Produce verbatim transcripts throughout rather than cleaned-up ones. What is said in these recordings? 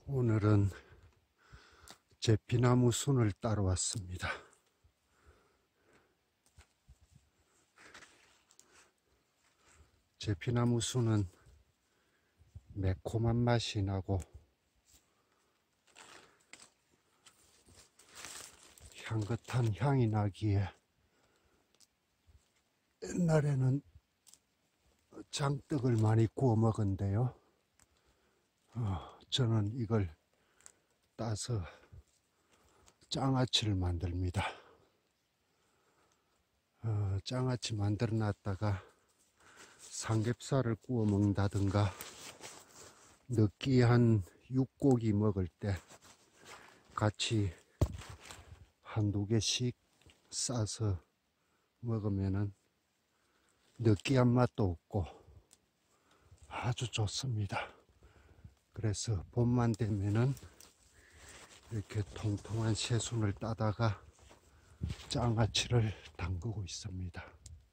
오늘은 제피나무 순을 따러 왔습니다. 제피나무 순은 매콤한 맛이 나고 향긋한 향이 나기에 옛날에는 장떡을 많이 구워 먹었는데요. 어, 저는 이걸 따서 장아찌를 만듭니다. 어, 장아찌 만들어 놨다가 삼겹살을 구워 먹는다든가 느끼한 육고기 먹을 때 같이 한두 개씩 싸서 먹으면은 느끼한 맛도 없고 아주 좋습니다. 그래서 봄만 되면은 이렇게 통통한 새순을 따다가 장아찌를 담그고 있습니다.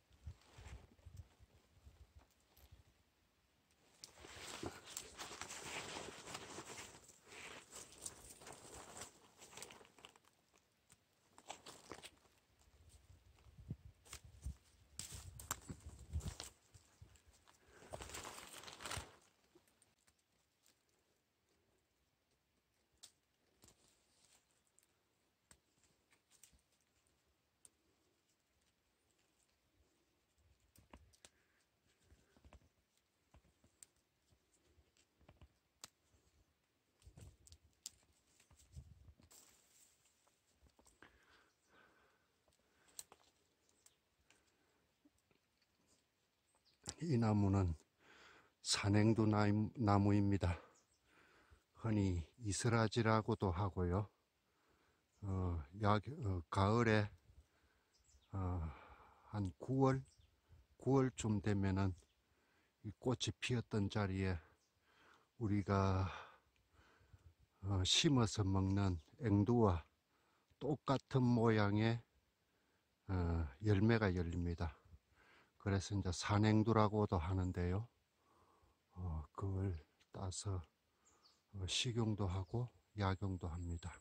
이 나무는 산행두 나무입니다. 흔히 이스라지라고도 하고요. 어, 야, 어, 가을에 어, 한 구월, 구월쯤 되면은 이 꽃이 피었던 자리에 우리가 어, 심어서 먹는 앵두와 똑같은 모양의 어, 열매가 열립니다. 그래서 이제 산앵두라고도 하는데요. 어, 그걸 따서 어, 식용도 하고 약용도 합니다.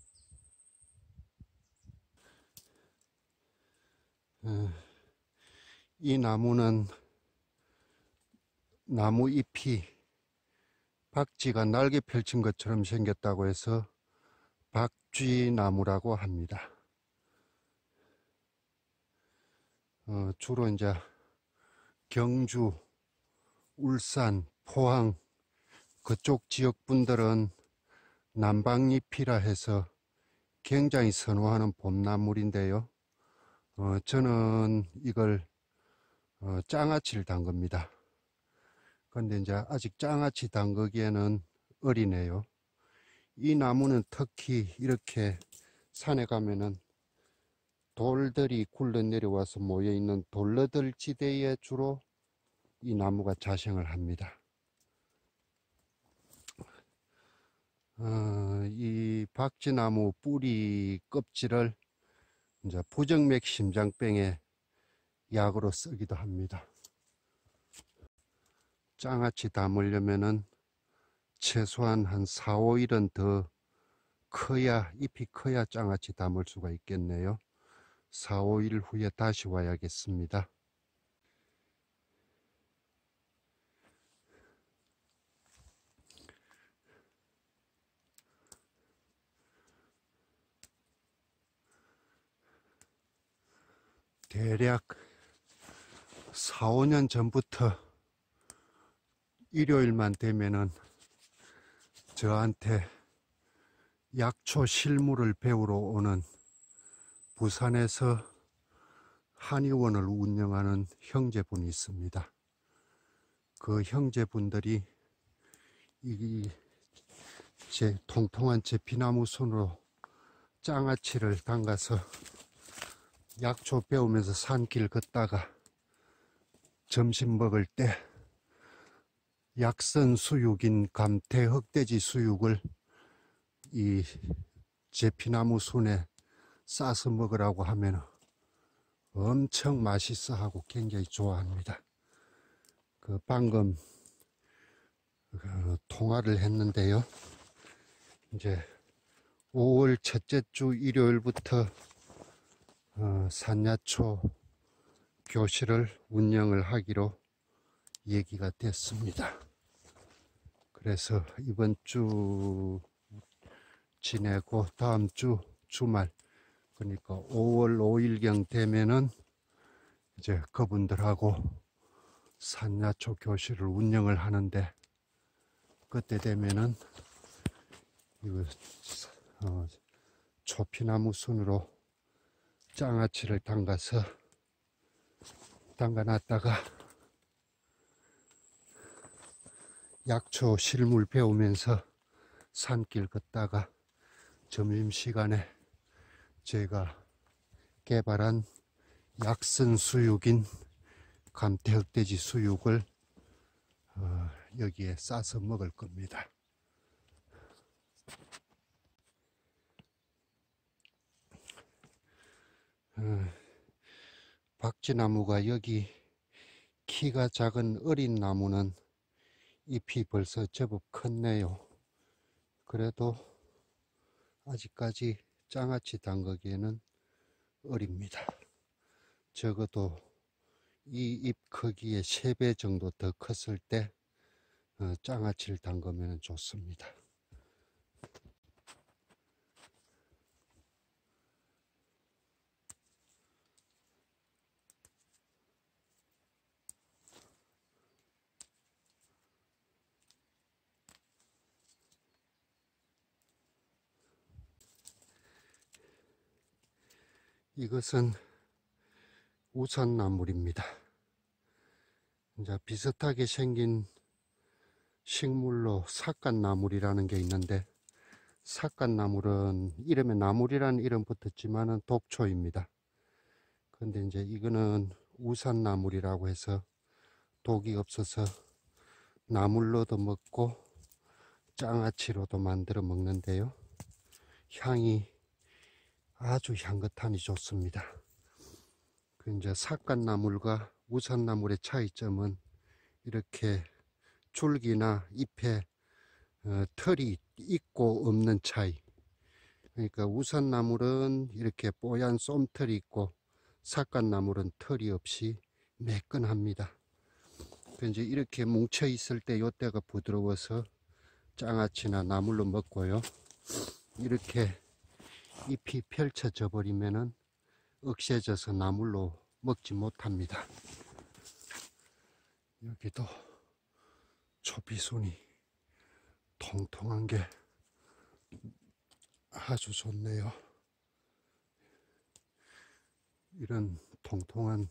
어, 이 나무는 나무 잎이 박쥐가 날개 펼친 것처럼 생겼다고 해서 박쥐나무라고 합니다. 어, 주로 이제 경주, 울산, 포항 그쪽 지역 분들은 남방잎이라 해서 굉장히 선호하는 봄나물인데요. 어, 저는 이걸 어, 장아찌를 담급니다. 그런데 이제 아직 장아찌 담그기에는 어리네요. 이 나무는 특히 이렇게 산에 가면은 돌들이 굴러 내려와서 모여 있는 돌러들 지대에 주로 이 나무가 자생을 합니다. 어, 이 박쥐나무 뿌리 껍질을 이제 부정맥 심장병에 약으로 쓰기도 합니다. 장아찌 담으려면은 최소한 한 사, 오 일은 더 커야, 잎이 커야 장아찌 담을 수가 있겠네요. 사, 오 일 후에 다시 와야겠습니다. 대략 사, 오 년 전부터 일요일만 되면은 저한테 약초 실무를 배우러 오는 부산에서 한의원을 운영하는 형제분이 있습니다. 그 형제분들이 이 제 통통한 제피나무 순으로 장아찌를 담가서 약초 배우면서 산길 걷다가 점심 먹을 때 약선 수육인 감태 흑돼지 수육을 이 제피나무 순에 싸서 먹으라고 하면 엄청 맛있어 하고 굉장히 좋아합니다. 그 방금 그 통화를 했는데요. 이제 오월 첫째 주 일요일부터 어, 산야초 교실을 운영을 하기로 얘기가 됐습니다. 그래서 이번 주 지내고 다음 주 주말, 그러니까 오월 오일경 되면은 이제 그분들하고 산야초 교실을 운영을 하는데, 그때 되면은 이거 어, 초피나무 순으로 장아찌를 담가서 담가놨다가 약초 실물 배우면서 산길 걷다가 점심시간에 제가 개발한 약선 수육인 감태흑돼지 수육을 어, 여기에 싸서 먹을 겁니다. 어, 박쥐나무가 여기 키가 작은 어린 나무는 잎이 벌써 제법 컸네요. 그래도 아직까지 장아찌 담그기에는 어립니다. 적어도 이 잎 크기의 세 배 정도 더 컸을 때 어, 장아찌를 담그면 좋습니다. 이것은 우산나물입니다. 이제 비슷하게 생긴 식물로 삿갓나물이라는 게 있는데, 삿갓나물은 이름에 나물이라는 이름 붙었지만은 독초입니다. 근데 이제 이거는 우산나물이라고 해서 독이 없어서 나물로도 먹고 장아찌로도 만들어 먹는데요. 향이 아주 향긋하니 좋습니다. 그 이제 삿갓나물과 우산나물의 차이점은 이렇게 줄기나 잎에 어, 털이 있고 없는 차이. 그러니까 우산나물은 이렇게 뽀얀 쏨털이 있고 삿갓나물은 털이 없이 매끈합니다. 그 이제 이렇게 뭉쳐 있을 때 요때가 부드러워서 장아찌나 나물로 먹고요. 이렇게 잎이 펼쳐져 버리면은 억세져서 나물로 먹지 못합니다. 여기도 초피순이 통통한 게 아주 좋네요. 이런 통통한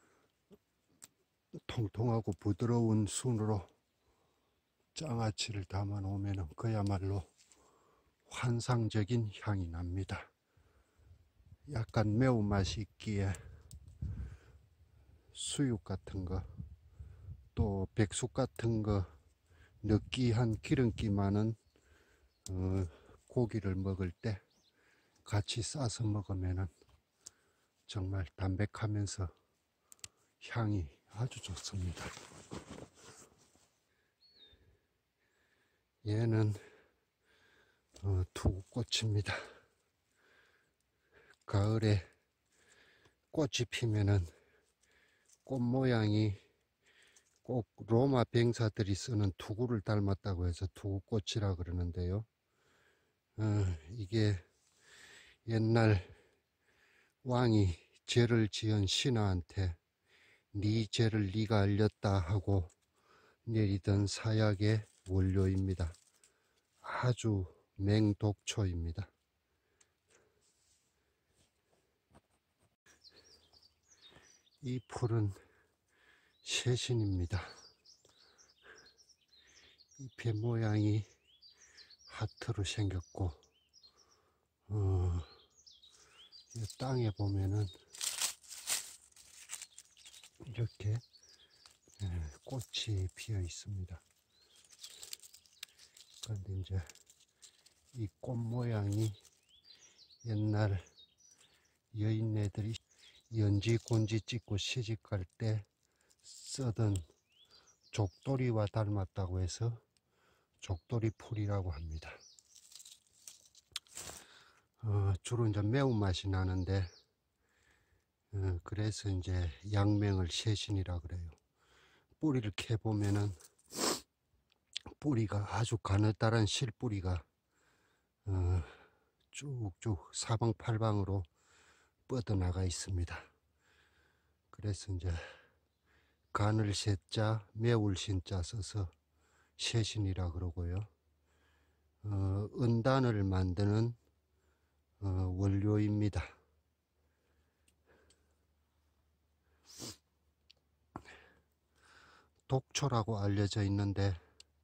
통통하고 부드러운 순으로 장아찌를 담아 놓으면 그야말로 환상적인 향이 납니다. 약간 매운맛이 있기에 수육 같은 거, 또 백숙 같은 거 느끼한 기름기 많은 어, 고기를 먹을 때 같이 싸서 먹으면 정말 담백하면서 향이 아주 좋습니다. 얘는 어, 투구꽃입니다. 가을에 꽃이 피면은 꽃 모양이 꼭 로마 병사들이 쓰는 투구를 닮았다고 해서 투구꽃이라 그러는데요. 어, 이게 옛날 왕이 죄를 지은 신하한테 네 죄를 네가 알렸다 하고 내리던 사약의 원료입니다. 아주 맹독초입니다. 이 풀은 새신입니다. 잎의 모양이 하트로 생겼고, 어, 이 땅에 보면은 이렇게 꽃이 피어 있습니다. 그런데 이제 이 꽃 모양이 옛날 여인네들이 연지 곤지 찍고 시집갈 때 쓰던 족도리와 닮았다고 해서 족도리 풀이라고 합니다. 어, 주로 이제 매운맛이 나는데, 어, 그래서 이제 양맹을 쉐신이라 그래요. 뿌리를 캐보면은 뿌리가 아주 가느다란 실뿌리가 어, 쭉쭉 사방팔방으로 뻗어나가 있습니다. 그래서 이제 간을 셋자 매울 신자 써서 쉐신이라 그러고요. 어, 은단을 만드는 어, 원료입니다. 독초라고 알려져 있는데,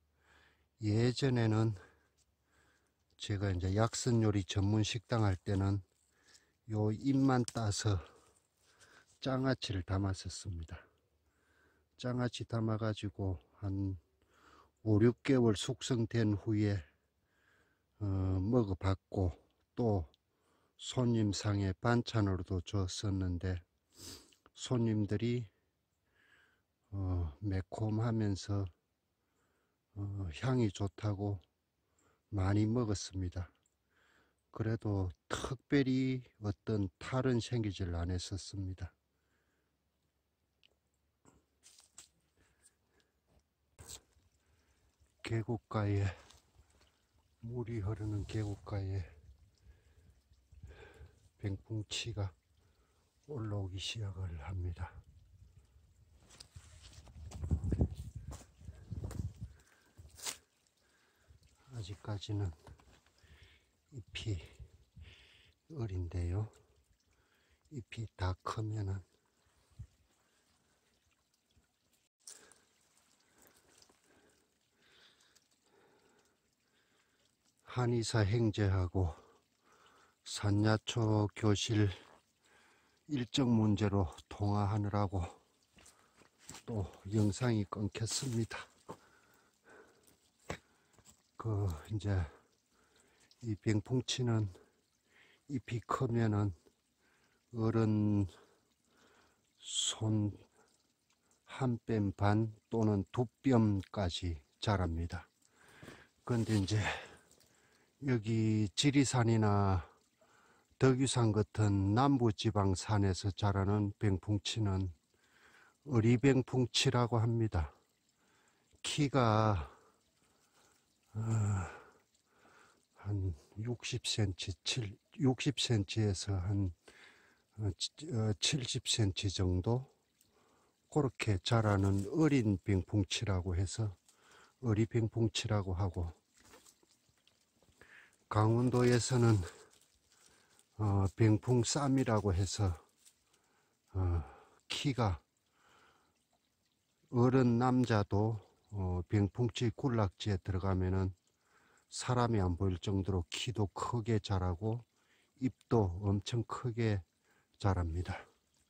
예전에는 제가 이제 약선 요리 전문 식당 할 때는 요 잎만 따서 장아찌를 담았었습니다. 장아찌 담아 가지고 한 오, 육 개월 숙성된 후에 어, 먹어봤고, 또 손님상에 반찬으로도 줬었는데 손님들이 어, 매콤하면서 어, 향이 좋다고 많이 먹었습니다. 그래도 특별히 어떤 탈은 생기질 않았었습니다. 계곡가에, 물이 흐르는 계곡가에 뱅풍치가 올라오기 시작을 합니다. 아직까지는 잎이 어린데요. 잎이 다 크면은 한의사 행제하고 산야초 교실 일정 문제로 통화하느라고 또 영상이 끊겼습니다. 그 이제 이 병풍치는 잎이 크면은 어른 손 한 뼘 반 또는 두 뼘까지 자랍니다. 그런데 이제 여기 지리산이나 덕유산 같은 남부지방산에서 자라는 병풍치는 어리병풍치라고 합니다. 키가 어, 한 육십 센티미터, 육십 센티미터에서 한 칠십 센티미터 정도 그렇게 자라는 어린 병풍치라고 해서 어리병풍치라고 하고, 강원도에서는 어, 병풍쌈이라고 해서 어, 키가 어른 남자도 어, 병풍치 군락지에 들어가면은 사람이 안 보일 정도로 키도 크게 자라고 잎도 엄청 크게 자랍니다.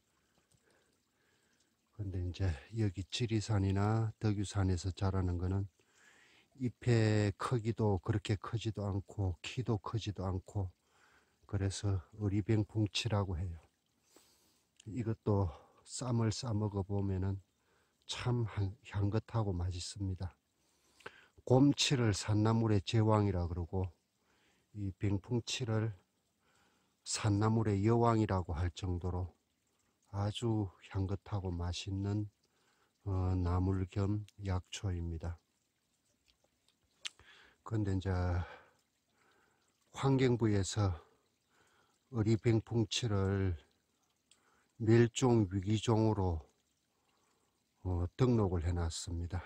근데 이제 여기 지리산이나 덕유산에서 자라는 거는 잎의 크기도 그렇게 크지도 않고 키도 크지도 않고, 그래서 어리병풍치라고 해요. 이것도 쌈을 싸 먹어 보면은 참 향긋하고 맛있습니다. 곰치를 산나물의 제왕이라 그러고, 이 병풍치를 산나물의 여왕이라고 할 정도로 아주 향긋하고 맛있는 어, 나물 겸 약초입니다. 그런데 이제 환경부에서 어리병풍치를 멸종 위기종으로 어, 등록을 해놨습니다.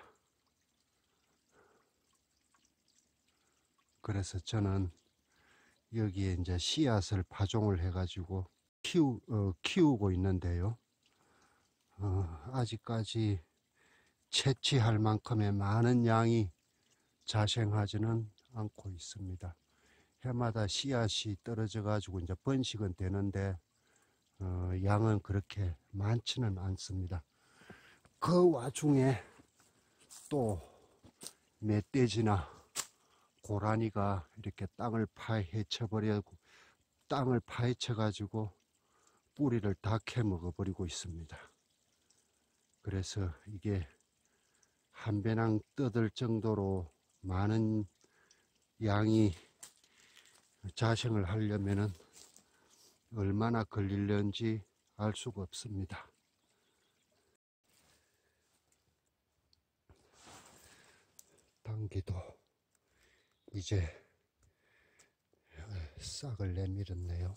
그래서 저는 여기에 이제 씨앗을 파종을 해가지고 키우, 어, 키우고 있는데요. 어, 아직까지 채취할 만큼의 많은 양이 자생하지는 않고 있습니다. 해마다 씨앗이 떨어져 가지고 이제 번식은 되는데 어, 양은 그렇게 많지는 않습니다. 그 와중에 또 멧돼지나 고라니가 이렇게 땅을 파헤쳐 버리고 땅을 파헤쳐 가지고 뿌리를 다 캐먹어 버리고 있습니다. 그래서 이게 한 배낭 떠들 정도로 많은 양이 자생을 하려면은 얼마나 걸리려는지 알 수가 없습니다. 당기도 이제 싹을 내밀었네요.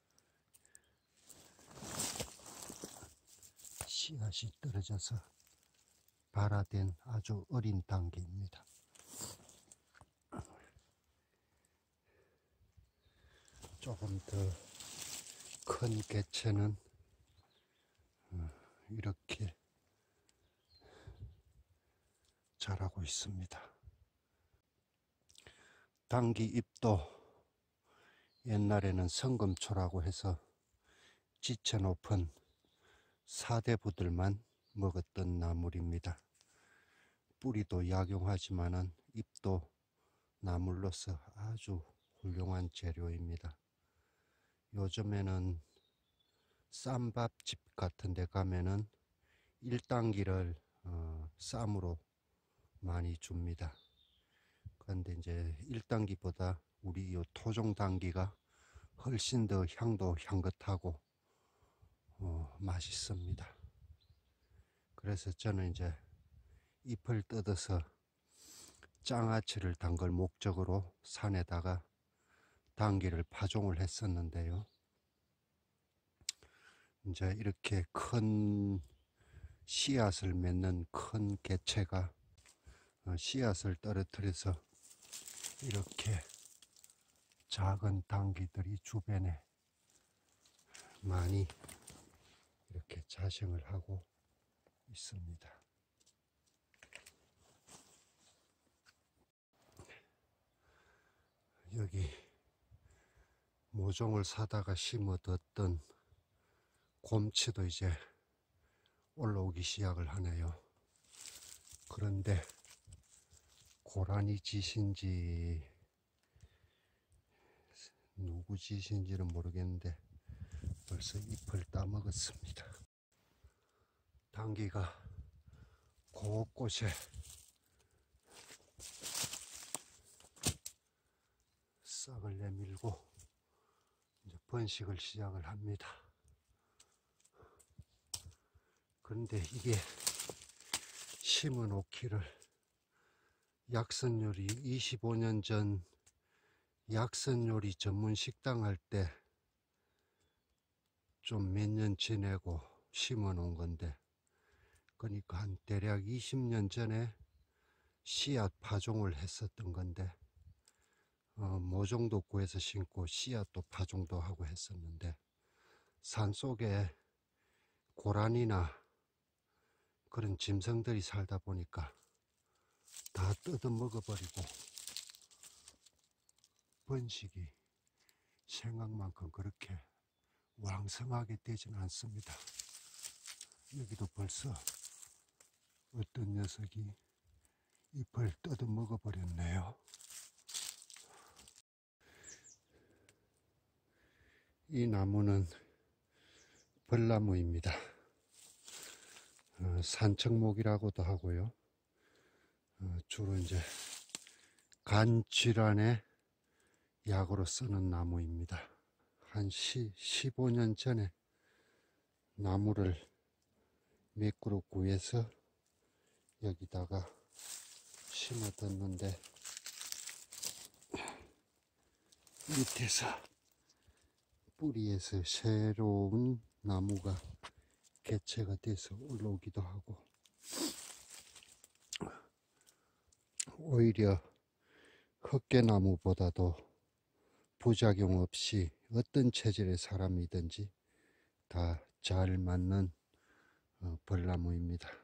씨앗이 떨어져서 발화된 아주 어린 단계입니다. 조금 더 큰 개체는 이렇게 자라고 있습니다. 당귀 잎도 옛날에는 성금초라고 해서 지체 높은 사대부들만 먹었던 나물입니다. 뿌리도 약용하지만은 잎도 나물로서 아주 훌륭한 재료입니다. 요즘에는 쌈밥집 같은 데 가면은 일 단기를 어, 쌈으로 많이 줍니다. 그런데 이제 일 단기보다 우리 이 토종 단기가 훨씬 더 향도 향긋하고 어, 맛있습니다. 그래서 저는 이제 잎을 뜯어서 장아찌를 담글 목적으로 산에다가 단기를 파종을 했었는데요. 이제 이렇게 큰 씨앗을 맺는 큰 개체가 씨앗을 떨어뜨려서 이렇게 작은 단기들이 주변에 많이 이렇게 자생을 하고 있습니다. 여기 모종을 사다가 심어뒀던 곰치도 이제 올라오기 시작을 하네요. 그런데 고라니 짓인지 누구 짓인지는 모르겠는데 벌써 잎을 따먹었습니다. 당귀가 곳곳에 싹을 내밀고 이제 번식을 시작을 합니다. 그런데 이게 심어 놓기를 약선요리 이십오 년 전 약선요리 전문 식당 할 때 좀 몇 년 지내고 심어 놓은 건데, 그러니까 한 대략 이십 년 전에 씨앗 파종을 했었던 건데 어, 모종도 구해서 심고 씨앗도 파종도 하고 했었는데, 산속에 고라니나 그런 짐승들이 살다 보니까 다 뜯어 먹어버리고 번식이 생각만큼 그렇게 왕성하게 되지는 않습니다. 여기도 벌써 어떤 녀석이 잎을 뜯어 먹어버렸네요. 이 나무는 벌나무입니다. 어, 산청목이라고도 하고요. 어, 주로 이제 간 질환에 약으로 쓰는 나무입니다. 한 십오 년 전에 나무를 몇 그루 구해서 여기다가 심어뒀는데 밑에서 뿌리에서 새로운 나무가 개체가 돼서 올라오기도 하고, 오히려 헛개나무보다도 부작용 없이 어떤 체질의 사람이든지 다 잘 맞는 벌나무입니다.